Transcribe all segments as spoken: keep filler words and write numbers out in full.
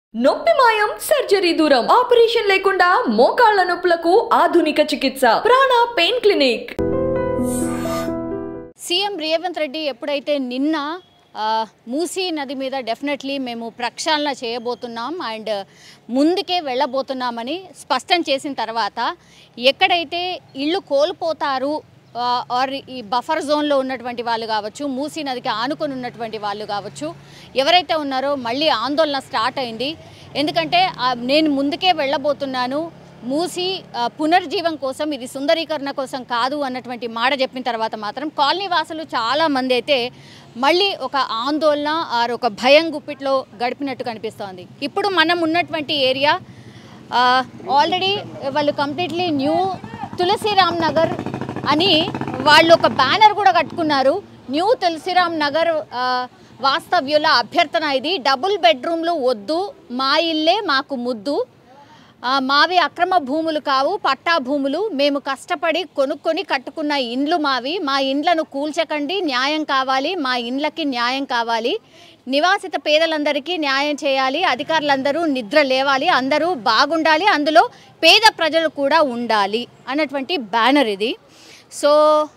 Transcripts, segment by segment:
నొప్పి మాయం సర్జరీ దూరం ఆపరేషన్ లేకుండా మోకాళ్ళ నొప్పులకు ఆధునిక చికిత్స Prana pain clinic. CM Revanth Reddy ఎప్పుడైతే నిన్న మూసీ నది మీద డెఫినెట్లీ మేము ప్రక్షాళన చేయబోతున్నాం అండ్ ముందుకే వెళ్ళబోతున్నామని స్పష్టం చేసిన తర్వాత ఎక్కడైతే ఇళ్ళు కోల్పోతారు ఆర్ ఈ బఫర్ జోన్లో ఉన్నటువంటి వాళ్ళు కావచ్చు, మూసీ నదికి ఆనుకొని ఉన్నటువంటి వాళ్ళు కావచ్చు, ఎవరైతే ఉన్నారో మళ్ళీ ఆందోళన స్టార్ట్ అయింది. ఎందుకంటే నేను ముందుకే వెళ్ళబోతున్నాను, మూసీ పునర్జీవం కోసం, ఇది సుందరీకరణ కోసం కాదు అన్నటువంటి మాట చెప్పిన తర్వాత మాత్రం కాలనీ వాసులు చాలామంది అయితే మళ్ళీ ఒక ఆందోళన ఆర్ ఒక భయం గుప్పిట్లో గడిపినట్టు కనిపిస్తోంది. ఇప్పుడు మనం ఉన్నటువంటి ఏరియా ఆల్రెడీ వాళ్ళు కంప్లీట్లీ న్యూ తులసిరామ్ నగర్ అని వాళ్ళు ఒక బ్యానర్ కూడా కట్టుకున్నారు. న్యూ తులసిరామ్ నగర్ వాస్తవ్యుల అభ్యర్థన ఇది. డబుల్ బెడ్రూమ్లు వద్దు, మా ఇల్లే మాకు ముద్దు, మావి అక్రమ భూములు కావు, పట్టా భూములు, మేము కష్టపడి కొనుక్కొని కట్టుకున్న ఇండ్లు మావి, మా ఇండ్లను కూల్చకండి, న్యాయం కావాలి, మా ఇండ్లకి న్యాయం కావాలి, నివాసిత పేదలందరికీ న్యాయం చేయాలి, అధికారులందరూ నిద్ర లేవాలి, అందరూ బాగుండాలి, అందులో పేద ప్రజలు కూడా ఉండాలి అన్నటువంటి బ్యానర్ ఇది. సో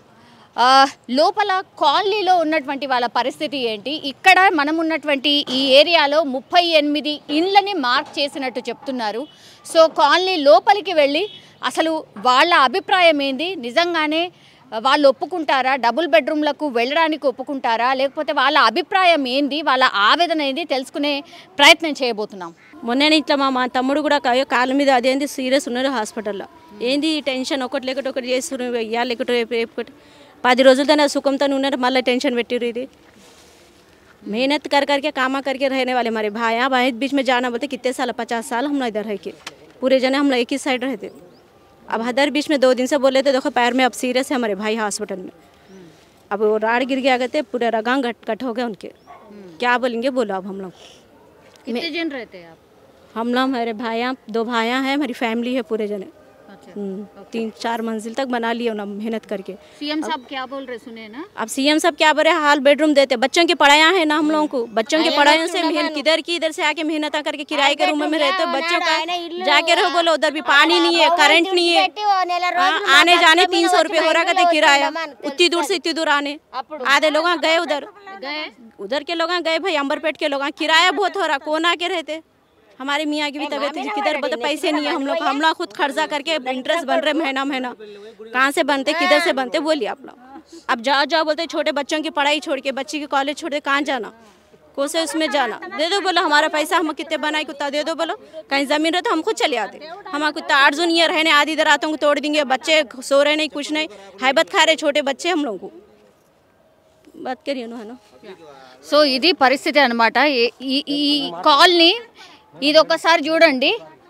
లోపల కాలనీలో ఉన్నటువంటి వాళ్ళ పరిస్థితి ఏంటి, ఇక్కడ మనం ఉన్నటువంటి ఈ ఏరియాలో ముప్పై ఎనిమిది ఇండ్లని మార్క్ చేసినట్టు చెప్తున్నారు. సో కాలనీ లోపలికి వెళ్ళి అసలు వాళ్ళ అభిప్రాయం ఏంది, నిజంగానే వాళ్ళు ఒప్పుకుంటారా, డబుల్ బెడ్రూమ్లకు వెళ్ళడానికి ఒప్పుకుంటారా, లేకపోతే వాళ్ళ అభిప్రాయం ఏంది, వాళ్ళ ఆవేదన ఏంది తెలుసుకునే ప్రయత్నం చేయబోతున్నాం. మొన్న ఇట్లా మా మా తమ్ముడు కూడా కాళ్ళ మీద అదేంది సీరియస్ ఉన్నారు హాస్పిటల్లో, ఏంది టెన్షన్ ఒకటి లేకపోతే ఒకటి చేస్తున్నారు, ఇవ్వాలి లేకపోతే రేపు రేపు పది రోజులతో సుఖంతో उन्होंने मल्ला टेंशन बैठी रही थी. मेहनत कर करके कामा करके रहने वाले हमारे भाई भाई बीच में जाना बोलते कितने साल पचास साल हम लोग इधर है कि पूरे जने हम लोग एक ही साइड रहते. अब हदर बीच में दो दिन से बोले थे देखो पैर में अब सीरियस है हमारे भाई हॉस्पिटल में, अब वो राड़ गिर गया गए थे, पूरे रगां घट कट हो गए उनके. क्या बोलेंगे बोलो. अब हम लोग कितने जन रहते हैं आप? हम लोग हमारे भाइयाँ दो भाइयाँ हैं, हमारी फैमिली है पूरे जने. तीन चार मंजिल तक बना लिए ना मेहनत करके. सीएम साहब क्या बोल रहे सुने ना. अब सीएम साहब क्या बोल रहे, हाल बेडरूम देते, बच्चों की पढ़ाइयाँ हैं ना हम लोगों को, बच्चों की पढ़ाइयों से मेहनत किधर की इधर से आके मेहनत करके किराए के रूम में रहते, बच्चों का जाके रहो बोलो, उधर भी पानी नहीं है, करंट नहीं है, आने जाने तीन सौ रुपये हो रहा कहते किराया, उतनी दूर से इतनी दूर आने. आधे लोग गए उधर उधर के लोग गए भाई, अंबरपेट के लोग किराया बहुत हो रहा, कौन आके रहते. हमारे मियाँ की भी तबीयत किधर बोलते पैसे नहीं है, हम लोग हम लोग खुद खर्चा करके इंटरेस्ट बन रहे महीना महीना, कहाँ से बनते किधर से बनते बोलिए आप लोग. अब जाओ जाओ बोलते छोटे बच्चों की पढ़ाई छोड़ के, बच्ची की कॉलेज छोड़ के कहाँ जाना, कौन से उसमें जाना, दे दो बोलो हमारा पैसा हम कितने बनाए कुत्ता दे दो बोलो, कहीं ज़मीन रहे तो हम खुद चले आते. हम कुत्ता आठ जून ये रहने आधी इधर आतों को तोड़ देंगे, बच्चे सो रहे नहीं कुछ नहीं, हैबत खा रहे छोटे बच्चे हम लोगों को. बात करिए ना है ना. సో ఇది పరిస్థితి అన్నమాట. ఈ కాలనీ ఇది ఒక్కసారి చూడండి,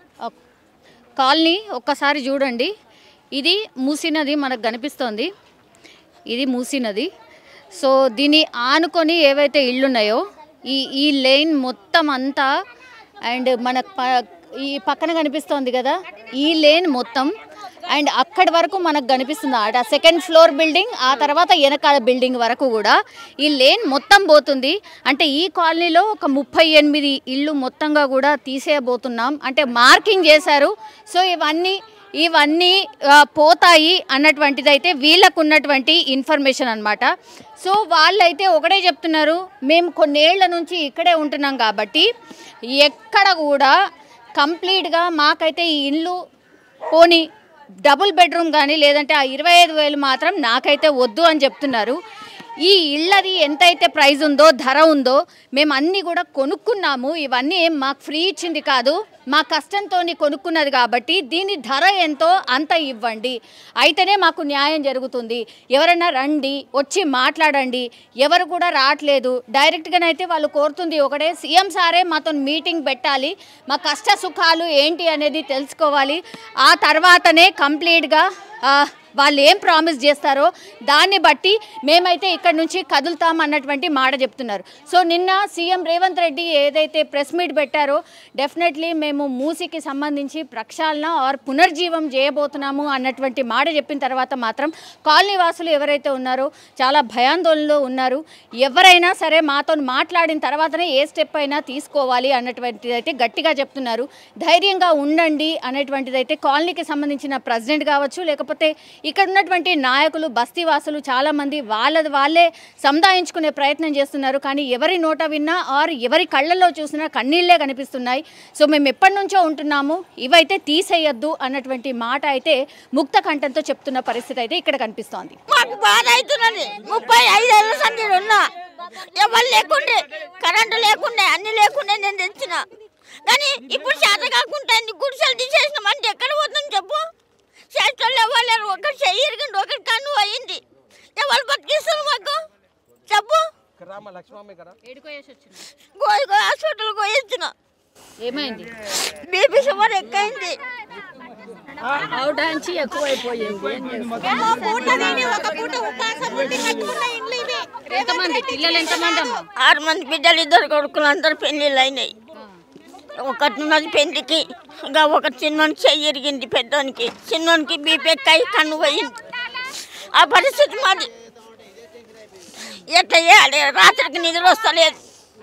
కాలనీ ఒక్కసారి చూడండి, ఇది మూసీ నది మనకు కనిపిస్తోంది, ఇది మూసీ నది. సో దీన్ని ఆనుకొని ఏవైతే ఇళ్ళు ఉన్నాయో ఈ ఈ లైన్ మొత్తం అంతా అండ్ మన ఈ పక్కన కనిపిస్తోంది కదా ఈ లేన్ మొత్తం అండ్ అక్కడి వరకు మనకు కనిపిస్తుంది అట సెకండ్ ఫ్లోర్ బిల్డింగ్, ఆ తర్వాత వెనకాల బిల్డింగ్ వరకు కూడా ఈ లేన్ మొత్తం పోతుంది. అంటే ఈ కాలనీలో ఒక ముప్పై ఎనిమిది ఇళ్ళు మొత్తంగా కూడా తీసేయబోతున్నాం అంటే మార్కింగ్ చేశారు. సో ఇవన్నీ ఇవన్నీ పోతాయి అన్నటువంటిది అయితే వీళ్ళకు ఉన్నటువంటి ఇన్ఫర్మేషన్ అనమాట. సో వాళ్ళైతే ఒకటే చెప్తున్నారు, మేము కొన్నేళ్ల నుంచి ఇక్కడే ఉంటున్నాం కాబట్టి ఎక్కడ కూడా కంప్లీట్గా మాకైతే ఈ ఇల్లు పోని డబుల్ బెడ్రూమ్ కానీ లేదంటే ఆ ఇరవై ఐదు వేలు మాత్రం నాకైతే వద్దు అని చెప్తున్నారు. ఈ ఇళ్ళది ఎంతైతే ప్రైస్ ఉందో ధర ఉందో మేము అన్నీ కూడా కొనుక్కున్నాము, ఇవన్నీ మాకు ఫ్రీ ఇచ్చింది కాదు, మా కష్టంతో కొనుక్కున్నది కాబట్టి దీని ధర ఎంతో అంత ఇవ్వండి, అయితేనే మాకు న్యాయం జరుగుతుంది, ఎవరైనా రండి వచ్చి మాట్లాడండి, ఎవరు కూడా రావట్లేదు. డైరెక్ట్గానైతే వాళ్ళు కోరుతుంది ఒకటే, సీఎం సారే మాతో మీటింగ్ పెట్టాలి, మా కష్ట సుఖాలు ఏంటి అనేది తెలుసుకోవాలి, ఆ తర్వాతనే కంప్లీట్గా వాళ్ళు ఏం ప్రామిస్ చేస్తారో దాన్ని బట్టి మేమైతే ఇక్కడ నుంచి కదులుతాం అన్నటువంటి మాట చెప్తున్నారు. సో నిన్న సీఎం రేవంత్ రెడ్డి ఏదైతే ప్రెస్ మీట్ పెట్టారో డెఫినెట్లీ మేము మూసీకి సంబంధించి ప్రక్షాళన ఆర్ పునర్జీవం చేయబోతున్నాము అన్నటువంటి మాట చెప్పిన తర్వాత మాత్రం కాలనీ వాసులు ఎవరైతే ఉన్నారో చాలా భయాందోళనలో ఉన్నారు. ఎవరైనా సరే మాతో మాట్లాడిన తర్వాతనే ఏ స్టెప్ అయినా తీసుకోవాలి అన్నటువంటిది అయితే గట్టిగా చెప్తున్నారు. ధైర్యంగా ఉండండి అనేటువంటిది అయితే కాలనీకి సంబంధించిన ప్రెసిడెంట్ కావచ్చు, లేకపోతే ఇక్కడ ఉన్నటువంటి నాయకులు బస్తీవాసులు చాలామంది వాళ్ళది వాళ్ళే సముదాయించుకునే ప్రయత్నం చేస్తున్నారు. కానీ ఎవరి నోట విన్నా ఆర్ ఎవరి కళ్ళల్లో చూసినా కన్నీళ్లే కనిపిస్తున్నాయి. సో మేము ఎప్పటి నుంచో ఉంటున్నాము, ఇవైతే తీసేయొద్దు అన్నటువంటి మాట అయితే ముక్త కంఠంతో చెప్తున్న పరిస్థితి అయితే ఇక్కడ కనిపిస్తోంది. మాకు బాధ అవుతున్నది. ముప్పై ఐదేళ్ళ సంది ఉన్నా ఎవరు లేకుండే, కరెంటు లేకుండే, అన్ని లేకుండే నేను తెచ్చిన. కానీ ఇప్పుడు చేత కాకుండా గుడిసెలు తీసేసినాం అంటే ఎక్కడ పోతుంది చెప్పు? చేతుల్లో ఎవరు ఒకటి చెయ్యరిగిండి, ఒకటి కన్ను అయ్యింది. ఎవరు బతికిస్తారు మాకు చెప్పు? హాస్పిటల్ పోయించిన ఏమైంది? బీపీ షుగర్ ఎక్కువైంది. ఆరు మంది బిడ్డలు, ఇద్దరు కొడుకులు, అందరు పెళ్ళిళ్ళు అయినాయి. ఒకటి ఉన్నది పెళ్లికి, ఇంకా ఒక చిన్నోనికి చెయ్యి ఇరిగింది, పెద్దోనికి చిన్నోనికి బీపీ ఎక్కాయి, కన్ను పోయింది. ఆ పరిస్థితి మాది. ఎట్లా చేయాలి? రాత్రికి నిద్ర వస్తలేదు,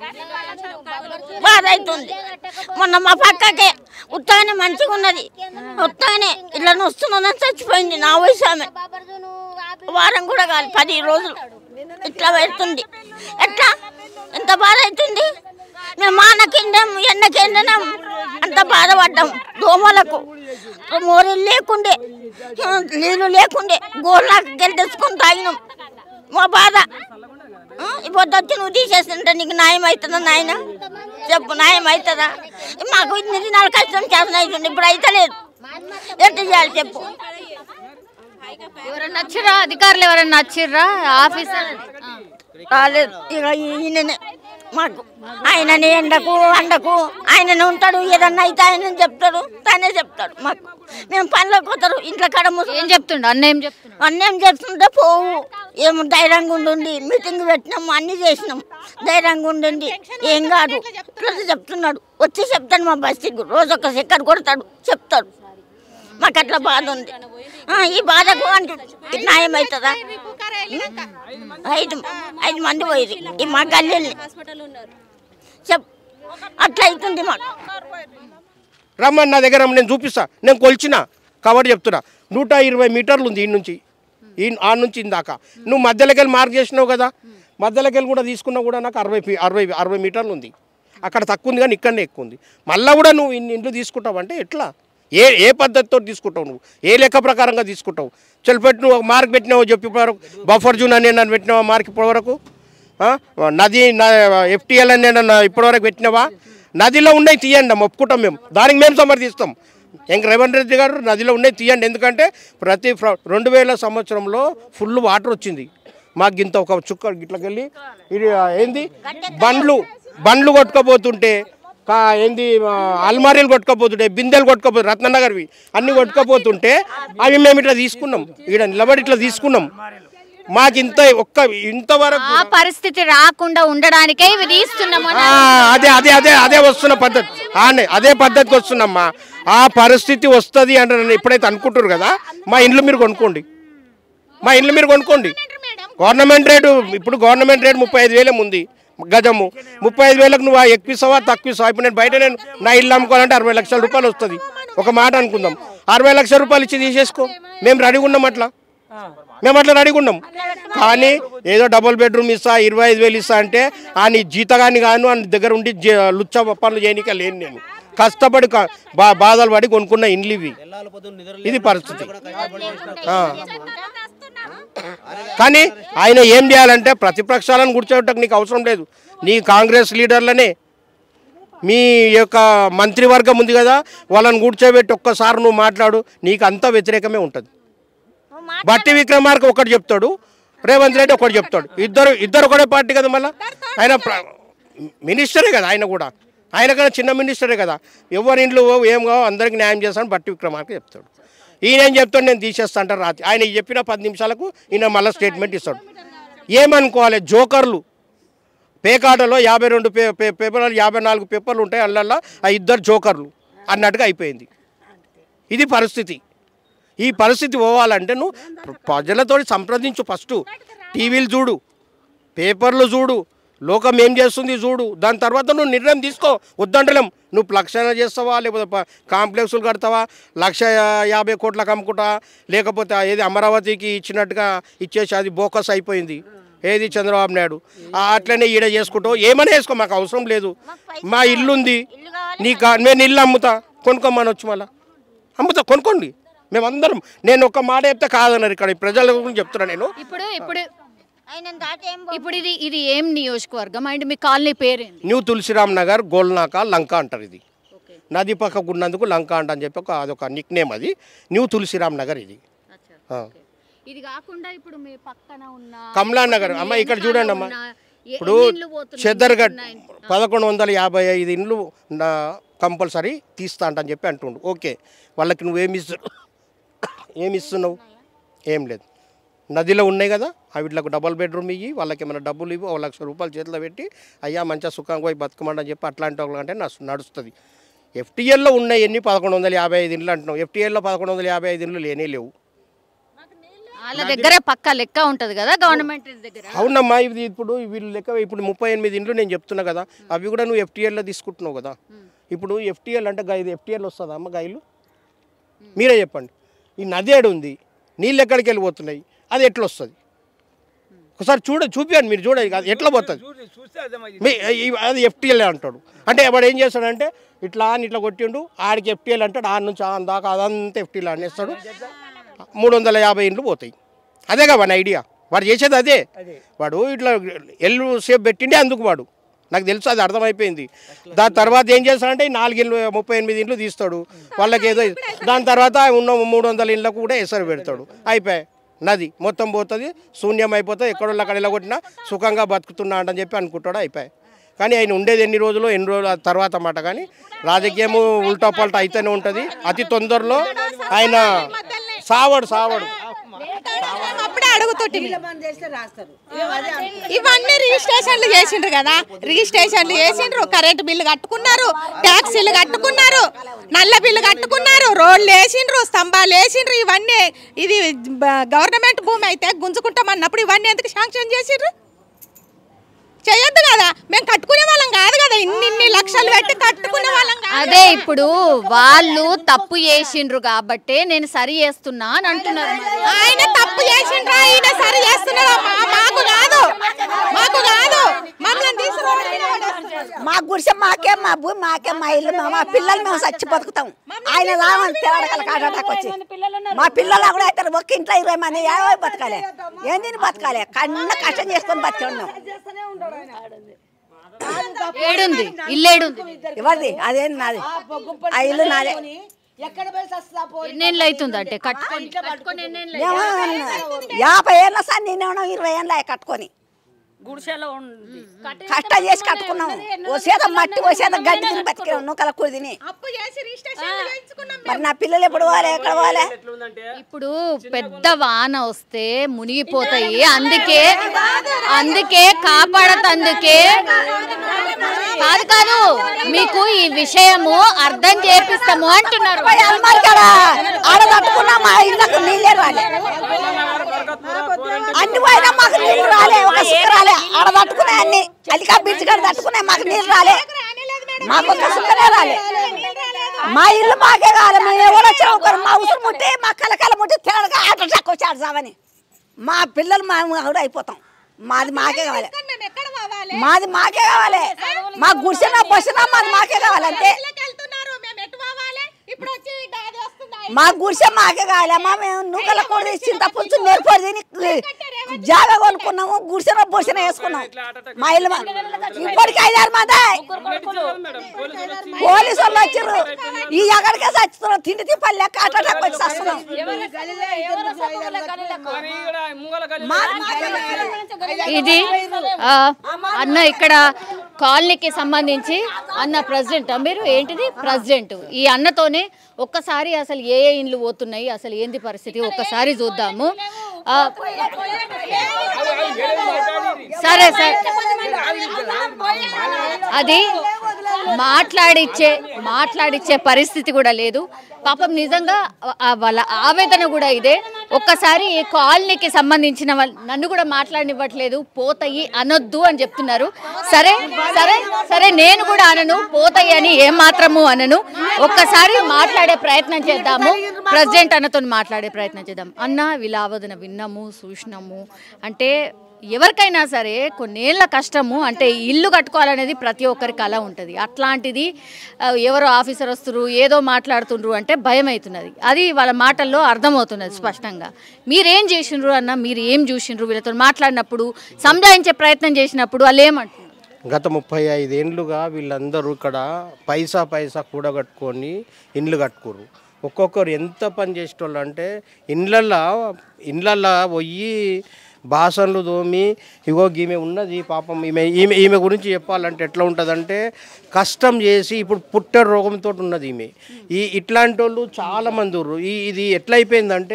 బాధ అవుతుంది. మొన్న మా పక్కకే ఉత్తగానే మంచిగా ఉన్నది, ఉత్తగానే ఇట్లా వస్తున్నదని చచ్చిపోయింది. నా వయసు ఆమె వారం కూడా కాదు, పది రోజులు ఇట్లా పెడుతుంది. ఎట్లా ఎంత బాధ అవుతుంది? మేము మానకిండం, ఎండకిండనం, అంత బాధపడ్డాం. దోమలకు మోరీలు లేకుండే, నీళ్ళు లేకుండే, గోళ్ళకి గెలి తెచ్చుకొని తాగినాం. మా బాధ ఇప్పుడు వచ్చి నువ్వు తీసేస్తుంటే నీకు న్యాయం అవుతుందా నాయన? చెప్పు, న్యాయం అవుతుందా? మాకు ఇన్ని దినాలు కష్టం చేసిన అవుతుంది, ఇప్పుడు అయితలేదు. ఎట్లా చేయాలి చెప్పు? ఎవరన్నా నచ్చిరా? అధికారులు ఎవరన్నా నచ్చిర్రా? ఆఫీసర్ రాలేదు. ఇక ఈయననే మాకు, ఆయననే ఎండకు అండకు ఆయననే ఉంటాడు. ఏదన్నా అయితే ఆయన చెప్తాడు, తానే చెప్తాడు మాకు. మేము పనిలోకి పోతారు, ఇంట్లో కడ ఏం చెప్తుండ? అన్న ఏం చెప్తుండ? అన్న ఏం చెప్తుంటే పోవు, ఏమో ధైర్యంగా ఉండండి, మీటింగ్ పెట్టినాము, అన్నీ చేసినాం, ధైర్యంగా ఉండండి, ఏం కాదు ఇట్లా చెప్తున్నాడు. వచ్చి చెప్తాడు మా బస్సుకు, రోజు ఒక చక్కెర కొడతాడు, చెప్తాడు. మాకు అట్లా బాధ ఉంది. ఈ బాధకు అంటే న్యాయం అవుతుందా? ఐదు ఐదు మంది పోయి ఈ మా గల్లెల్ని చెప్ అట్లా అవుతుంది మాకు. రమ్మని నా దగ్గర నేను చూపిస్తా, నేను కొలిచిన కాబట్టి చెప్తున్నా. నూట ఇరవై మీటర్లు ఉంది ఈ నుంచి, ఈ ఆ నుంచి ఇందాక. నువ్వు మధ్యలోకి వెళ్ళి మార్క్ చేసినావు కదా, మధ్యలోకి వెళ్ళి కూడా తీసుకున్నా కూడా నాకు అరవై అరవై అరవై మీటర్లు ఉంది. అక్కడ తక్కువ ఉంది కానీ ఇక్కడనే ఎక్కువ ఉంది. మళ్ళీ కూడా నువ్వు ఇన్ని ఇంట్లో తీసుకుంటావు అంటే ఎట్లా? ఏ ఏ పద్ధతితో తీసుకుంటావు? నువ్వు ఏ లెక్క ప్రకారంగా తీసుకుంటావు? చెల్లిపెట్టి నువ్వు ఒక మార్క్ పెట్టినావు చెప్పి ఇప్పటివరకు, బఫర్ జూన్ అని నన్ను పెట్టినావా మార్క్ ఇప్పటివరకు? నది ఎఫ్టీఎల్ అని నేను ఇప్పటివరకు పెట్టినావా? నదిలో ఉన్నాయి తీయండి, ఒప్పుకుంటాం మేము, దానికి మేము సమర్థిస్తాం. ఇంక రేవంత్ రెడ్డి గారు నదిలో ఉన్నాయి తీయండి. ఎందుకంటే ప్రతి రెండు వేల సంవత్సరంలో ఫుల్ వాటర్ వచ్చింది. మాకు ఇంత ఒక చుక్క ఇట్లకెళ్ళి ఇది ఏంది బండ్లు బండ్లు కొట్టుకోపోతుంటే, ఏంది అల్మారీలు కొట్టుకోపోతుంటే, బిందెలు కొట్టుకోపోతు రత్ననగర్వి అన్నీ కొట్టుకోపోతుంటే అవి మేము ఇట్లా తీసుకున్నాం, ఇక్కడ నిలబడి ఇట్లా తీసుకున్నాం. మాకు ఇంత ఒక్క ఇంతవరకు ఆ పరిస్థితి రాకుండా ఉండడానికే ఇవి తీస్తున్నాము. అదే అదే అదే అదే వస్తున్న పద్ధతి, ఆనే అదే పద్ధతికి వస్తున్నామ్మా. ఆ పరిస్థితి వస్తుంది అంటే నన్ను ఎప్పుడైతే అనుకుంటారు కదా, మా ఇండ్లు మీరు కొనుక్కోండి, మా ఇండ్లు మీరు కొనుక్కోండి. గవర్నమెంట్ రేటు ఇప్పుడు గవర్నమెంట్ రేటు ముప్పై ఐదు వేలే ఉంది గజము. ముప్పై ఐదు వేలకు నువ్వు ఎక్కువసావా తక్కువసావా? ఇప్పుడు నేను బయట నేను నా ఇల్లు అమ్ముకోవాలంటే అరవై లక్షల రూపాయలు వస్తుంది. ఒక మాట అనుకుందాం, అరవై లక్షల రూపాయలు ఇచ్చి తీసేసుకో, మేము రెడీగా ఉన్నాం, అట్లా మేము అట్లా రెడీగా ఉన్నాం. కానీ ఏదో డబుల్ బెడ్రూమ్ ఇస్తా, ఇరవై ఐదు వేలు ఇస్తా అంటే ఆ నీ జీతగాని గాను అని దగ్గర ఉండి లుచ్చ పనులు చేయనిక లేని నేను కష్టపడి బా బాధలు పడి కొనుక్కున్న ఇండ్లు ఇవి. ఇది పరిస్థితి. కానీ ఆయన ఏం చేయాలంటే ప్రతిపక్షాలను కూర్చోబెట్టకు నీకు అవసరం లేదు. నీ కాంగ్రెస్ లీడర్లనే, మీ యొక్క మంత్రివర్గం ఉంది కదా, వాళ్ళని కూర్చోబెట్టి ఒక్కసారి నువ్వు మాట్లాడు, నీకు అంతా వ్యతిరేకమే ఉంటుంది. బట్టి విక్రమార్క ఒకటి చెప్తాడు, రేవంత్ రెడ్డి ఒకటి చెప్తాడు, ఇద్దరు ఇద్దరు ఒకటే పార్టీ కదా. మళ్ళీ ఆయన మినిస్టరే కదా, ఆయన కూడా ఆయన కన్నా చిన్న మినిస్టరే కదా. ఎవరి ఇంట్లో ఏం కావో అందరికి న్యాయం చేస్తాను బట్టి విక్రమార్క చెప్తాడు. ఈయన ఏం చెప్తాడు, నేను తీసేస్తా అంటారు రాత్రి. ఆయన చెప్పిన పది నిమిషాలకు ఈయన మళ్ళీ స్టేట్మెంట్ ఇస్తాడు. ఏమనుకోవాలి, జోకర్లు. పేకాటలో యాభై రెండు పే పేపర్లు యాభై నాలుగు పేపర్లు ఉంటాయి, అల్లల్లా ఆ ఇద్దరు జోకర్లు అన్నట్టుగా అయిపోయింది. ఇది పరిస్థితి. ఈ పరిస్థితి పోవాలంటే నువ్వు ప్రజలతో సంప్రదించు. ఫస్ట్ టీవీలు చూడు, పేపర్లు చూడు, లోకం ఏం చేస్తుంది చూడు, దాని తర్వాత నువ్వు నిర్ణయం తీసుకో. వద్దంటలేం. నువ్వు లక్షణ చేస్తావా, లేకపోతే కాంప్లెక్స్లు కడతావా, లక్ష యాభై కోట్లకు అమ్ముకుంటా, లేకపోతే ఏది అమరావతికి ఇచ్చినట్టుగా ఇచ్చేసి అది బోకస్ అయిపోయింది ఏది చంద్రబాబు నాయుడు. అట్లనే ఈడ చేసుకుంటావు, ఏమైనా వేసుకో, మాకు అవసరం లేదు. మా ఇల్లు ఉంది, నీకు నేను ఇల్లు అమ్ముతా, కొనుక్కోమని వచ్చి మళ్ళీ అమ్ముతా, కొనుక్కోండి. మేమందరం, నేను ఒక మాట చెప్తే కాదన్నారు. ఇక్కడ ప్రజల గురించి చెప్తున్నా నేను. ఇప్పుడు ఇప్పుడు ఇప్పుడు ఇది ఇది ఏం నియోజకవర్గం అండ్ మీ కాలనీ పేరేంటి? న్యూ తులసిరామ్ నగర్, గోల్నాక, లంక అంటారు. ఇది నది పక్కకు ఉన్నందుకు లంక అంట అని చెప్పి ఒక అదొక నిక్ నేమ్. అది న్యూ తులసిరామ్ నగర్. ఇది ఇది కాకుండా ఇప్పుడు మీ పక్కన ఉన్న కమలా నగర్. అమ్మ ఇక్కడ చూడండి అమ్మ, ఇప్పుడు చెద్దర్గఢ్ పదకొండు వందల యాభై ఐదు ఇండ్లు కంపల్సరీ తీస్తా అంటని చెప్పి అంటుండు. ఓకే, వాళ్ళకి నువ్వేమి ఇస్తున్నావు? ఏమి ఇస్తున్నావు? ఏం లేదు. నదిలో ఉన్నాయి కదా, వీటికి డబుల్ బెడ్రూమ్ ఇవ్వి, వాళ్ళకి ఏమైనా డబ్బులు ఇవ్వు, ఒక లక్ష రూపాయలు చేతిలో పెట్టి అయ్యా మంచిగా సుఖంగా పోయి బతుకమంటని చెప్పి అట్లాంటి వాళ్ళంటే నడుస్తుంది. ఎఫ్టీఎల్లో ఉన్నాయి ఎన్ని పదకొండు వందల యాభై ఐదు ఇండ్లు అంటున్నావు. ఎఫ్టీఎల్లో పదకొండు వందల యాభై ఐదు ఇండ్లు లేనే లేవు. వాళ్ళ దగ్గర పక్క లెక్క ఉంటుంది కదా గవర్నమెంట్ దగ్గర. అవునమ్మా, ఇది ఇప్పుడు వీళ్ళు లెక్క ఇప్పుడు ముప్పై ఎనిమిది ఇండ్లు నేను చెప్తున్నా కదా, అవి కూడా నువ్వు ఎఫ్టీఎల్లో తీసుకుంటున్నావు కదా. ఇప్పుడు ఎఫ్టీఎల్ అంటే ఇది ఎఫ్టీఎల్ వస్తుందా అమ్మ గాయలు? మీరే చెప్పండి. ఈ నది ఏడు ఉంది, నీళ్ళు ఎక్కడికి వెళ్ళిపోతున్నాయి, అది ఎట్లా వస్తుంది? ఒకసారి చూడ చూపించండి మీరు, చూడండి కాదు ఎట్లా పోతుంది. అది ఎఫ్టీఎల్ అంటాడు. అంటే వాడు ఏం చేస్తాడంటే ఇట్లా అని ఇట్లా కొట్టిండు, ఆడికి ఎఫ్టీఎల్ అంటాడు, ఆడి నుంచి ఆన్ దాకా అదంతా ఎఫ్టీఎల్ అనేస్తాడు. మూడు వందల యాభై ఇండ్లు పోతాయి. అదేగా వాడి ఐడియా, వాడు చేసేది అదే. వాడు ఇట్లా ఎల్లు సేపు పెట్టిండే అందుకు వాడు, నాకు తెలుసు, అది అర్థమైపోయింది. దాని తర్వాత ఏం చేస్తాడంటే నాలుగు ఇండ్లు ముప్పై ఎనిమిది ఇండ్లు తీస్తాడు వాళ్ళకి ఏదో. దాని తర్వాత ఉన్న మూడు వందల ఇండ్లకు కూడా ఎసరు పెడతాడు. అయిపోయాయి, నది మొత్తం పోతుంది, శూన్యం అయిపోతుంది. ఎక్కడో అక్కడ ఇలా కొట్టినా సుఖంగా బతుకుతున్నా అని చెప్పి అనుకుంటాడు. అయిపోయాయి. కానీ ఆయన ఉండేది ఎన్ని రోజులు ఎన్ని రోజుల తర్వాత మాట. కానీ రాజకీయము ఉల్టా పల్టా అయితేనే ఉంటుంది. అతి తొందరలో ఆయన సావడు సావడు అప్పుడే అడుగుతుంటే ఇవన్నీ రిజిస్ట్రేషన్లు చేసిండ్రు కదా, రిజిస్ట్రేషన్లు చేసిండ్రు, కరెంటు బిల్లు కట్టుకున్నారు, ట్యాక్సీలు కట్టుకున్నారు, నల్ల బిల్లు కట్టుకున్నారు, రోడ్లు వేసిండ్రు, స్తంభాలు వేసిండ్రు. ఇవన్నీ ఇది గవర్నమెంట్ భూమి అయితే గుంజుకుంటామన్నప్పుడు ఇవన్నీ ఎందుకు శాంక్షన్ చేసిండ్రు? చేయొద్దు కదా, మేము కట్టుకునే వాళ్ళం కాదు కదా, ఇన్ని ఇన్ని లక్షలు పెట్టి కట్టుకునే వాళ్ళం. అదే ఇప్పుడు వాళ్ళు తప్పు చేసిండ్రు కాబట్టి నేను సరి చేస్తున్నా అని అంటున్నారు. ఆయన తప్పు చేసిండ్రా, ఆయన సరి చేస్తున్నారా? మాకు కాదు, మాకు కాదు, మమ్మల్ని తీసుకుని మా గుడిసె మాకే, మా భూమి మాకే, మా ఇల్లు మా పిల్లలు మేము చచ్చి బతుకుతాం. ఆయన రావాలి తేడాకల కాటాకు వచ్చి మా పిల్లలు కూడా అయితే ఒక్క ఇంట్లో ఇరవై మంది ఏవో బతకాలి, ఏంది బతకాలి, కన్న కష్టం చేసుకొని బతికి ఉన్నాం. ఏడుంది ఇల్లు, ఏడుంది ఎవరిది? అదేంది నాది, ఆ ఇల్లు నాదే. ఎన్నేళ్ళు అవుతుంది అంటే కట్టుకొని? యాభై ఏళ్ళ సార్ నేను ఇరవై ఏళ్ళ కట్టుకొని కష్టం చేసి కట్టుకున్నాం. ఓ సేద మట్టి, ఓ సేద గడ్డి తిని బతికే నూకల కూదిని. మరి నా పిల్లలు ఎప్పుడు పోవాలి, ఎక్కడ పోవాలి? ఇప్పుడు పెద్ద వాన వస్తే మునిగిపోతాయి, అందుకే అందుకే కాపాడతందుకే కాదు కాదు మీకు ఈ విషయము అర్థం చేపిస్తాము అంటున్నారు. ఆడ కట్టుకున్నా మా ఇళ్ళకు నీళ్ళే రాలే, అన్ని పోయినా మాకు నీళ్ళు రాలే, ఒక సుఖ రాలే. ఆడ తట్టుకున్నాయి అన్ని, అలికా బీచ్ కాడ తట్టుకున్నాయి, మాకు నీళ్ళు రాలే, మాకు ఒక సుఖనే రాలే. మా ఇల్లు మాకే కావాలి, మేము ఎవరు వచ్చినా ఒకరు మా ఉసురు ముట్టి మా కలకల ముట్టి తేడగా ఆట చక్క వచ్చాడు సావని మా పిల్లలు మా కూడా అయిపోతాం. మాది మాకే కావాలి, మాది మాకే కావాలి, మా గుడిసినా బొసినా మాది మాకే కావాలి అంతే. మా గుడిసె మాకే కావాలమ్మా. మేము నూకల కూడా చింత పులుసు నేర్పడి తిని జాగా కొనుక్కున్నాము, గుడిసెన బొడిసెన వేసుకున్నాం. మా ఇల్లు ఇప్పటికి ఐదారు మంది పోలీసు వాళ్ళు వచ్చారు, ఈ ఎక్కడికే చచ్చుతున్నాం, తిండి తిప్పలు లెక్క అట్లా వచ్చి వస్తున్నాం. ఇది అన్న ఇక్కడ కాలనీకి సంబంధించి అన్న ప్రెసిడెంట్ మీరు ఏంటిది ప్రెసిడెంట్ ఈ అన్నతోనే ఒక్కసారి అసలు ఏ ఏ ఇండ్లు పోతున్నాయి అసలు ఏంది పరిస్థితి ఒక్కసారి చూద్దాము. సరే సరే అది మాట్లాడిచ్చే మాట్లాడిచ్చే పరిస్థితి కూడా లేదు పాపం. నిజంగా వాళ్ళ ఆవేదన కూడా ఇదే. ఒక్కసారి ఈ కాలనీకి సంబంధించిన వాళ్ళు నన్ను కూడా మాట్లాడనివ్వట్లేదు, పోతాయి అనొద్దు అని చెప్తున్నారు. సరే సరే సరే నేను కూడా అనను, పోతాయి అని ఏమాత్రము అనను. ఒక్కసారి మాట్లాడే ప్రయత్నం చేద్దాము, ప్రెసిడెంట్ అన్నతో మాట్లాడే ప్రయత్నం చేద్దాం. అన్న వీళ్ళ ఆవేదన విన్నాము చూసినాము. అంటే ఎవరికైనా సరే కొన్నేళ్ల కష్టము, అంటే ఇల్లు కట్టుకోవాలనేది ప్రతి ఒక్కరికి అలా ఉంటుంది. అట్లాంటిది ఎవరో ఆఫీసర్ వస్తున్నారు ఏదో మాట్లాడుతుండ్రు అంటే భయం అవుతున్నది. అది వాళ్ళ మాటల్లో అర్థమవుతున్నది స్పష్టంగా. మీరేం చేసిండ్రు అన్న, మీరు ఏం చూసిండ్రు వీళ్ళతో మాట్లాడినప్పుడు, సంజాయించే ప్రయత్నం చేసినప్పుడు వాళ్ళు ఏమంటున్నారు? గత ముప్పై ఐదేండ్లుగా వీళ్ళందరూ ఇక్కడ పైసా పైసా కూడగట్టుకొని ఇండ్లు కట్టుకోరు. ఒక్కొక్కరు ఎంత పని చేసేటోళ్ళు అంటే ఇండ్లల్లో ఇండ్లల్లో పోయి బాసన్లు తోమి ఇగో ఈమె ఉన్నది పాపం. ఈమె ఈమె ఈమె గురించి చెప్పాలంటే ఎట్లా ఉంటుందంటే కష్టం చేసి ఇప్పుడు పుట్టే రోగంతో ఉన్నది ఈమె. ఈ ఇట్లాంటి వాళ్ళు చాలామంది ఉర్రు. ఈ ఇది ఎట్లా అయిపోయిందంటే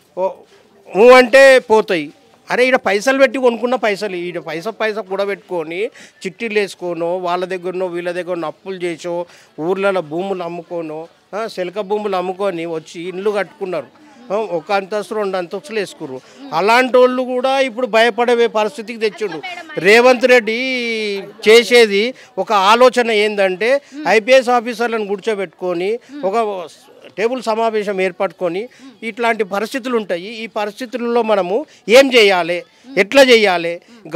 నువ్వు అంటే పోతాయి. అరే ఈడ పైసలు పెట్టి కొనుక్కున్న పైసలు ఈడ పైస పైస కూడా పెట్టుకొని చిట్టీలు వేసుకోనో వాళ్ళ దగ్గరనో వీళ్ళ దగ్గర అప్పులు చేసో ఊర్లలో భూములు అమ్ముకోనో శిల్క భూములు అమ్ముకొని వచ్చి ఇల్లు కట్టుకున్నారు. ఒక అంతస్తు రెండు అంతస్తులు వేసుకుర్రు. అలాంటి వాళ్ళు కూడా ఇప్పుడు భయపడే పరిస్థితికి తెచ్చిండు రేవంత్ రెడ్డి. చేసేది ఒక ఆలోచన ఏంటంటే ఐపీఎస్ ఆఫీసర్లను కూర్చోబెట్టుకొని ఒక టేబుల్ సమావేశం ఏర్పట్టుకొని ఇట్లాంటి పరిస్థితులు ఉంటాయి. ఈ పరిస్థితుల్లో మనము ఏం చేయాలి, ఎట్లా చేయాలి,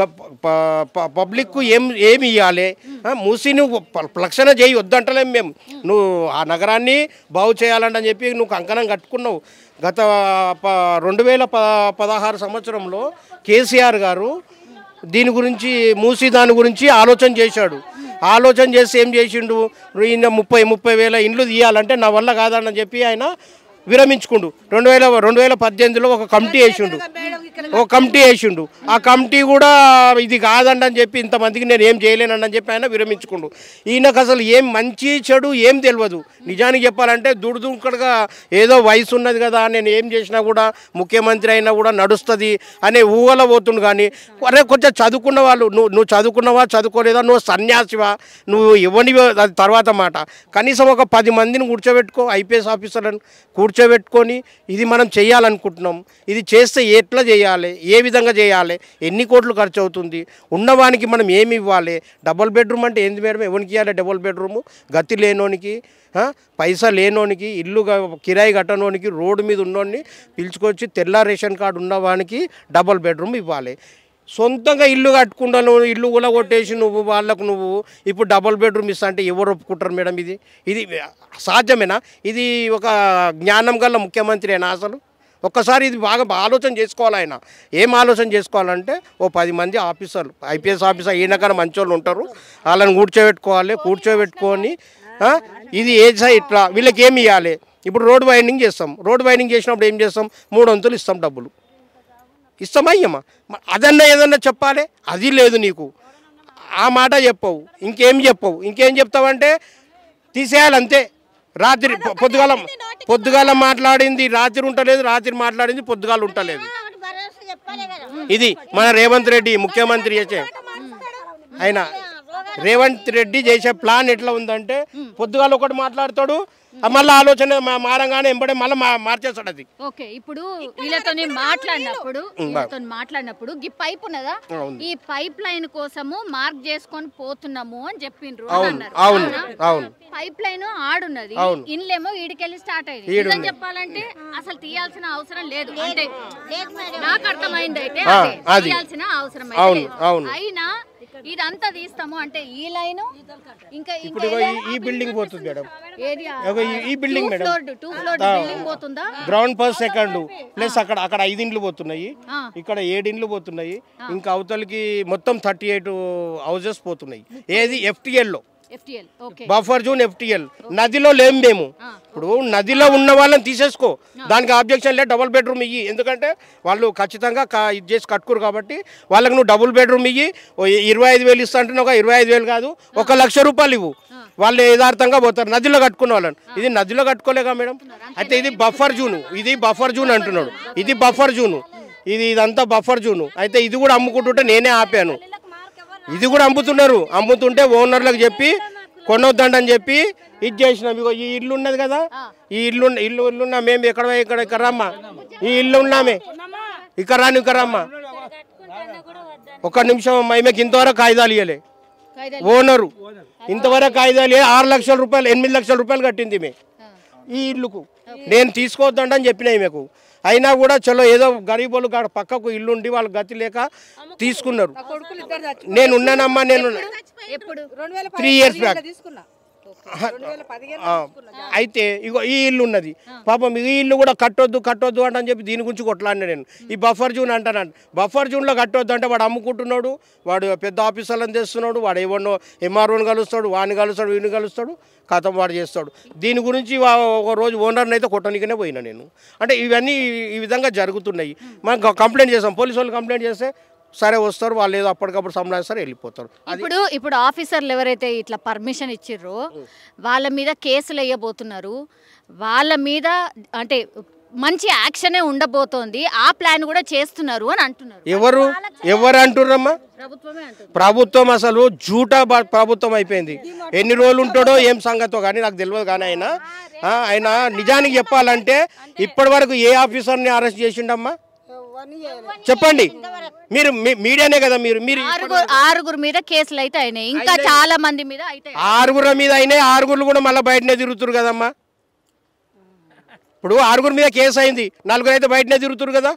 పబ్లిక్కు ఏం ఏమి ఇవ్వాలి, మూసిని ప్లక్షణ చేయి వద్దంటలేము మేము. నువ్వు ఆ నగరాన్ని బాగు చేయాలని చెప్పి నువ్వు కంకణం కట్టుకున్నావు. గత ప రెండు వేల ప పదహారు సంవత్సరంలో కేసీఆర్ గారు దీని గురించి మూసి దాని గురించి ఆలోచన చేశాడు. ఆలోచన చేసి ఏం చేసిండు, ఈయన ముప్పై ముప్పై వేల ఇండ్లు తీయాలంటే నా వల్ల కాదని చెప్పి ఆయన విరమించుకుండు. రెండు వేల రెండు వేల పద్దెనిమిదిలో ఒక కమిటీ వేసిండు ఒక కమిటీ వేసిండు ఆ కమిటీ కూడా ఇది కాదండి అని చెప్పి ఇంతమందికి నేను ఏం చేయలేనండి అని చెప్పి ఆయన విరమించుకుండు. ఈయనకు అసలు ఏం మంచి చెడు ఏం తెలియదు. నిజానికి చెప్పాలంటే దుడుదుక్కడగా ఏదో వయసు ఉన్నది కదా, నేను ఏం చేసినా కూడా ముఖ్యమంత్రి అయినా కూడా నడుస్తుంది అనే ఊహలో పోతుండు. కానీ అరే కొంచెం చదువుకున్న వాళ్ళు, నువ్వు నువ్వు చదువుకున్నవా చదువుకోలేదా, నువ్వు సన్యాసివా, నువ్వు ఇవ్వనివో అది తర్వాత మాట. కనీసం ఒక పది మందిని కూర్చోబెట్టుకో, ఐపీఎస్ ఆఫీసర్లను కూర్చోబెట్టుకొని ఇది మనం చేయాలనుకుంటున్నాం, ఇది చేస్తే ఎట్లా చేయాలి, ఏ విధంగా చేయాలి, ఎన్ని కోట్లు ఖర్చు అవుతుంది, ఉన్నవానికి మనం ఏమి ఇవ్వాలి. డబుల్ బెడ్రూమ్ అంటే ఏంది మేడం, ఎవరికి ఇవ్వాలి డబుల్ బెడ్రూము? గతి లేనోనికి, పైసా లేనోనికి, ఇల్లు కిరాయి కట్టనోనికి, రోడ్డు మీద ఉన్నోని పిలుచుకొచ్చి తెల్ల రేషన్ కార్డు ఉన్నవానికి డబుల్ బెడ్రూమ్ ఇవ్వాలి. సొంతంగా ఇల్లు కట్టుకుంటాను, ఇల్లు కూడా కొట్టేసి నువ్వు వాళ్ళకు నువ్వు ఇప్పుడు డబుల్ బెడ్రూమ్ ఇస్తా అంటే ఎవరు ఒప్పుకుంటారు మేడం? ఇది ఇది సాధ్యమేనా? ఇది ఒక జ్ఞానం గల ముఖ్యమంత్రినా అసలు? ఒక్కసారి ఇది బాగా ఆలోచన చేసుకోవాలి. ఆయన ఏం ఆలోచన చేసుకోవాలంటే ఓ పది మంది ఆఫీసర్లు, ఐపీఎస్ ఆఫీసర్ ఈయనకన్నా మంచి వాళ్ళు ఉంటారు, వాళ్ళని కూర్చోబెట్టుకోవాలి. కూర్చోబెట్టుకొని ఇది ఏసా ఇట్లా వీళ్ళకి ఏమి ఇవ్వాలి. ఇప్పుడు రోడ్ వైండింగ్ చేస్తాం, రోడ్ వైండింగ్ చేసినప్పుడు ఏం చేస్తాం, మూడు వంతులు ఇస్తాం, డబ్బులు ఇస్తామా ఇయ్యమా? అదన్నా ఏదన్నా చెప్పాలి, అది లేదు నీకు. ఆ మాట చెప్పవు, ఇంకేం చెప్పవు. ఇంకేం చెప్తావంటే తీసేయాలి అంతే. రాత్రి పొద్దుగాల పొద్దుగాల మాట్లాడింది రాత్రి ఉంటలేదు, రాత్రి మాట్లాడింది పొద్దుగాల ఉంటలేదు. ఇది మన రేవంత్ రెడ్డి ముఖ్యమంత్రి చేసే ఆయన రేవంత్ రెడ్డి చేసే ప్లాన్ ఎట్లా ఉందంటే పొద్దుగాల ఒకటి మాట్లాడతాడు, మళ్ళీ ఆలోచన మారంగానే ఎంబడే మళ్ళీ మార్చేస్తాడు. అది ఓకే. ఇప్పుడు వీళ్ళతో మాట్లాడినప్పుడు వీళ్ళతో మాట్లాడినప్పుడు ఈ పైప్ ఉన్నదా, ఈ పైప్ లైన్ కోసము మార్క్ చేసుకొని పోతున్నాము అని చెప్పిండ్రు. అవును అవును పైప్ లైన్ ఆడున్నది, ఇన్లేమో ఈడికెళ్ళి స్టార్ట్ అయింది. నిజం చెప్పాలంటే అసలు తీయాల్సిన అవసరం లేదు, అంటే నాకు అర్థమైంది అయితే తీయాల్సిన అవసరం అయినా ఇదంతా తీస్తాము అంటే ఈ లైన్ ఇంకా ఈ బిల్డింగ్ పోతుంది మేడం, ఈ బిల్డింగ్ పోతుందా, గ్రౌండ్ ఫస్ట్ సెకండ్ ప్లస్ అక్కడ అక్కడ ఐదు ఇండ్లు పోతున్నాయి, ఇక్కడ ఏడు ఇండ్లు పోతున్నాయి, ఇంకా అవతలకి మొత్తం థర్టీ ఎయిట్ హౌసెస్ పోతున్నాయి. ఏది ఎఫ్టిఎల్ లో బఫర్ జోన్ ఎఫ్టిఎల్ నదిలో లేము మేము. ఇప్పుడు నదిలో ఉన్న వాళ్ళని తీసేసుకో, దానికి ఆబ్జెక్షన్ లేదు, డబుల్ బెడ్రూమ్ ఇయ్యి. ఎందుకంటే వాళ్ళు ఖచ్చితంగా ఇది చేసి కట్టుకోరు కాబట్టి వాళ్ళకి నువ్వు డబుల్ బెడ్రూమ్ ఇయ్యి. ఇరవై ఐదు వేలు ఇస్తా అంటే ఒక ఇరవై ఐదు వేలు కాదు, ఒక లక్ష రూపాయలు ఇవ్వు. వాళ్ళు యథార్థంగా పోతారు నదిలో కట్టుకున్న వాళ్ళని. ఇది నదిలో కట్టుకోలేగా మేడం. అయితే ఇది బఫర్ జూను, ఇది బఫర్ జూన్ అంటున్నాడు. ఇది బఫర్ జూను, ఇది ఇదంతా బఫర్ జూను. అయితే ఇది కూడా అమ్ముకుంటుంటే నేనే ఆపాను. ఇది కూడా అమ్ముతున్నారు. అమ్ముతుంటే ఓనర్లకు చెప్పి కొనొద్దండి అని చెప్పి ఇది చేసినాం. ఇగో ఈ ఇల్లు ఉన్నది కదా, ఈ ఇల్లు ఇల్లు ఇల్లున్నా మేము ఎక్కడ ఇక్కడ ఇక్కడ రమ్మా, ఈ ఇల్లు ఉన్నామే ఇక్కడ రాను ఇక్కడ రమ్మా. ఒక నిమిషం అమ్మా, ఈమెకి ఇంతవరకు కాగితాలు ఇవ్వలే ఓనరు, ఇంతవరకు కాగితాలు ఆరు లక్షల రూపాయలు ఎనిమిది లక్షల రూపాయలు కట్టింది ఈమె ఈ ఇల్లుకు. నేను తీసుకోవద్దండి అని చెప్పిన ఈమెకు. అయినా కూడా చలో ఏదో గరీబోళ్ళు కాడ పక్కకు ఇల్లు ఉండి వాళ్ళ గతి లేక తీసుకున్నారు. నేను ఉన్నానమ్మా, నేను త్రీ ఇయర్స్ బ్యాక్. అయితే ఇగో ఈ ఇల్లు ఉన్నది పాపం, ఈ ఇల్లు కూడా కట్టొద్దు కట్టొద్దు అంటే అని చెప్పి దీని గురించి కొట్లాడినా నేను. ఈ బఫర్ జూన్ అంటాను, బఫర్ జూన్లో కట్టొద్దు అంటే వాడు అమ్ముకుంటున్నాడు, వాడు పెద్ద ఆఫీసర్లను తెస్తున్నాడు, వాడు ఏమన్నో ఎంఆర్ఓని కలుస్తాడు, వాడిని కలుస్తాడు, వీడిని కలుస్తాడు, కథం వాడు చేస్తాడు. దీని గురించి ఒక రోజు ఓనర్ని అయితే కొట్టడానికనే పోయినా నేను. అంటే ఇవన్నీ ఈ విధంగా జరుగుతున్నాయి. మనం కంప్లైంట్ చేస్తాం, పోలీసు వాళ్ళు కంప్లైంట్ చేస్తే సరే వస్తారు, వాళ్ళు ఏదో అప్పటికప్పుడు సంబంధిస్తారు, వెళ్ళిపోతారు. ఇప్పుడు ఇప్పుడు ఆఫీసర్లు ఎవరైతే ఇట్లా పర్మిషన్ ఇచ్చిర్రో వాళ్ళ మీద కేసులు వేయబోతున్నారు, వాళ్ళ మీద అంటే మంచి యాక్షనే ఉండబోతోంది, ఆ ప్లాన్ కూడా చేస్తున్నారు అని అంటున్నారు. ఎవరు ఎవరు అంటున్నారమ్మా? ప్రభుత్వం అసలు జూటా ప్రభుత్వం అయిపోయింది. ఎన్ని రోజులు ఉంటాడో ఏం సంగతో కానీ నాకు తెలియదు. కానీ ఆయన ఆయన నిజానికి చెప్పాలంటే ఇప్పటి వరకు ఏ ఆఫీసర్ని అరెస్ట్ చేసిండమ్మా చెప్పండి. మీరు మీడియానే కదా, మీరు మీరు ఆరుగురు మీద కేసులు అయితే అయినాయి, ఇంకా చాలా మంది మీద అయితే ఆరుగురు మీద అయినాయి. ఆరుగురు కూడా మళ్ళీ బయటనే తిరుగుతురు కదమ్మా. ఇప్పుడు ఆరుగురు మీద కేసు అయింది, నలుగురు అయితే బయటనే తిరుగుతురు కదా,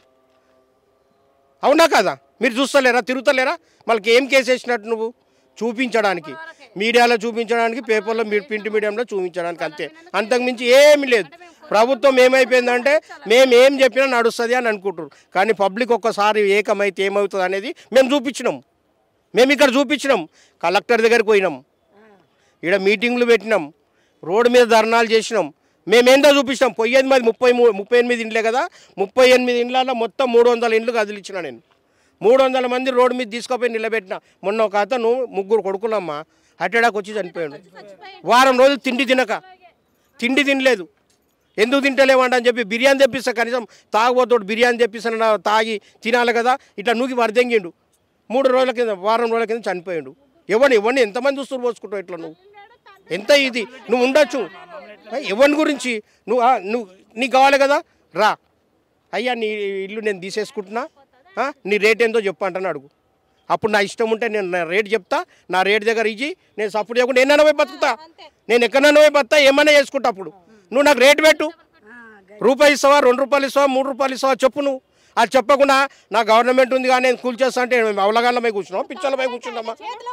అవునా కదా? మీరు చూస్తలేరా, తిరుగుతలేరా? మళ్ళీ ఏం కేసు వేసినట్టు నువ్వు చూపించడానికి, మీడియాలో చూపించడానికి, పేపర్లో ప్రింట్ మీడియంలో చూపించడానికి, అంతే. అంతకుమించి ఏమి లేదు. ప్రభుత్వం ఏమైపోయిందంటే మేము ఏం చెప్పినా నడుస్తుంది అని అనుకుంటారు. కానీ పబ్లిక్ ఒక్కసారి ఏకమైతే ఏమవుతుంది అనేది మేము చూపించినాం. మేము ఇక్కడ చూపించినాం, కలెక్టర్ దగ్గరికి పోయినాం, ఇక్కడ మీటింగ్లు పెట్టినాం, రోడ్డు మీద ధర్నాలు చేసినాం. మేమేందో చూపించినాం. పోయేది మాది ముప్పై మూ ముప్పై ఎనిమిది ఇండ్లే కదా, ముప్పై ఎనిమిది ఇండ్లలో మొత్తం మూడు వందల ఇండ్లు కదిలిచ్చిన నేను. మూడు వందల మంది రోడ్డు మీద తీసుకుపోయి నిలబెట్టిన. మొన్న ఒక అతను ముగ్గురు కొడుకులమ్మ అటాక్ వచ్చి చనిపోయాడు. వారం రోజులు తిండి తినక, తిండి తినలేదు. ఎందుకు తింటలేమంట అని చెప్పి బిర్యానీ తెప్పిస్తా, కనీసం తాగబోతోడు బిర్యానీ తెప్పిస్తాను, తాగి తినాలి కదా, ఇట్లా నూకి వరదెంగిండు. మూడు రోజుల కింద వారం రోజుల కింద చనిపోయాడు. ఎవరిని ఎవరిని ఎంతమంది వస్తువులు పోసుకుంటావు ఇట్లా నువ్వు? ఎంత ఇది నువ్వు ఉండొచ్చు. ఎవరి గురించి నువ్వు నువ్వు నీకు కావాలి కదా, రా అయ్యా నీ ఇల్లు నేను తీసేసుకుంటున్నా, నీ రేట్ ఏందో చెప్పు అంటాను అడుగు. అప్పుడు నా ఇష్టం ఉంటే నేను నా రేట్ చెప్తా, నా రేట్ దగ్గర ఇచ్చి నేను సపోర్ట్ చేయకుండా ఎన్నైనా పోయి బతుకుతా, నేను ఎక్కడైనా పోయి బతుకుతా, ఏమైనా చేసుకుంటా. అప్పుడు నువ్వు నాకు రేటు పెట్టు, రూపాయి ఇస్తావా, రెండు రూపాయలు ఇస్తావా, మూడు రూపాయలు ఇస్తావా చెప్పు. నువ్వు అది చెప్పకుండా నా గవర్నమెంట్ ఉంది కానీ నేను కూల్ చేస్తా అంటే అవలగాళ్ళపై కూర్చున్నాం, పిచ్చలపై కూర్చుంటామా?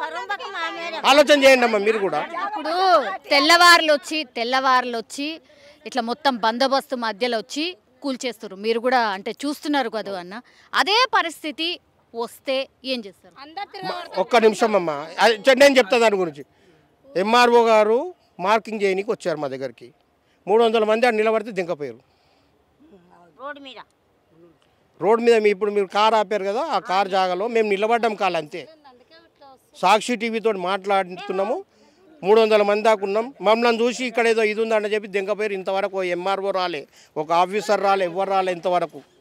ఆలోచన చేయండి అమ్మా మీరు కూడా. ఇప్పుడు తెల్లవారులు వచ్చి తెల్లవారులు వచ్చి ఇట్లా మొత్తం బందోబస్తు మధ్యలో వచ్చి కూల్చేస్తారు, మీరు కూడా అంటే చూస్తున్నారు కదా అన్న. అదే పరిస్థితి వస్తే ఏం చేస్తారు? ఒక్క నిమిషం అమ్మా, నేను చెప్తా దాని గురించి. ఎంఆర్ఓ గారు మార్కింగ్ చేయడానికి వచ్చారు మా దగ్గరికి. మూడు వందల మంది అక్కడ నిలబడితే దింకపోయారు రోడ్డు మీద. రోడ్ మీద మీ ఇప్పుడు మీరు కార్ ఆపారు కదా, ఆ కార్ జాగాలో మేము నిలబడ్డాం కాలు అంతే. సాక్షి టీవీతో మాట్లాడుతున్నాము, మూడు వందల మంది దాకా ఉన్నాం. మమ్మల్ని చూసి ఇక్కడ ఏదో ఇది ఉందని చెప్పి దింకపోయారు. ఇంతవరకు ఎంఆర్ఓ రాలే, ఒక ఆఫీసర్ రాలే, ఎవరు రాలే ఇంతవరకు.